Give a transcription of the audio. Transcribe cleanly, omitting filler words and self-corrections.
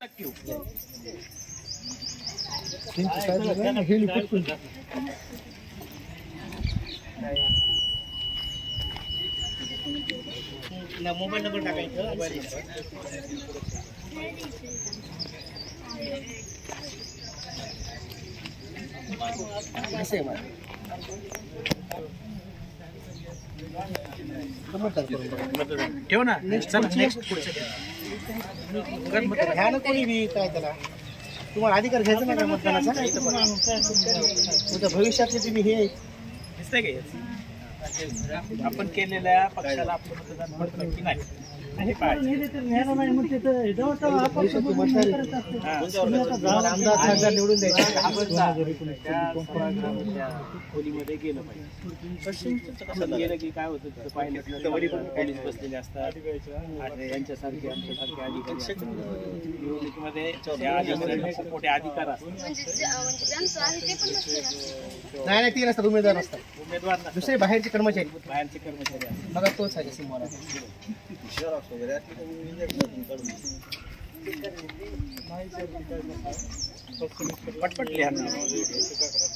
Mobile number टाकायचं. ठेव ना. नेक्स्ट घ्या ना कोणी बी काय त्याला. तुम्हाला अधिकार घ्यायचा नाही का मतदानाचा. भविष्यातले तुम्ही हे दिसतंय का आपण केलेल्या पक्षाला आपलं मतदान होतं की नाही हे निवडून खोलीमध्ये गेलं पाहिजे. गेलं की काय होतं पाहिलं पोलीस बसलेले असतात यांच्यासारखे आमच्यासारखे अधिकारी निवडणुकीमध्ये मोठे अधिकार असतात. नाही ते नसतात उमेदवार नसतात. उमेदवार दुसरे बाहेरचे कर्मचारी बघा तोच आहे मला पटपट लिहा.